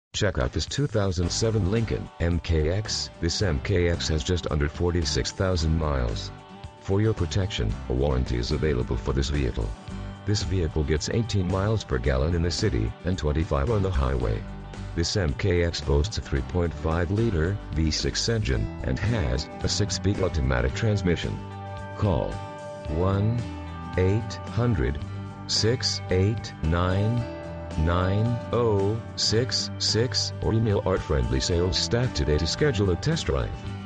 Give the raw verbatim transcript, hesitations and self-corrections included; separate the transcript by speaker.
Speaker 1: Check out this two thousand seven Lincoln M K X. This M K X has just under forty-six thousand miles. For your protection, a warranty is available for this vehicle. This vehicle gets eighteen miles per gallon in the city and twenty-five on the highway. This M K X boasts a three point five liter V six engine and has a six-speed automatic transmission. Call one eight hundred, six eight nine, nine zero six six or email our friendly sales staff today to schedule a test drive.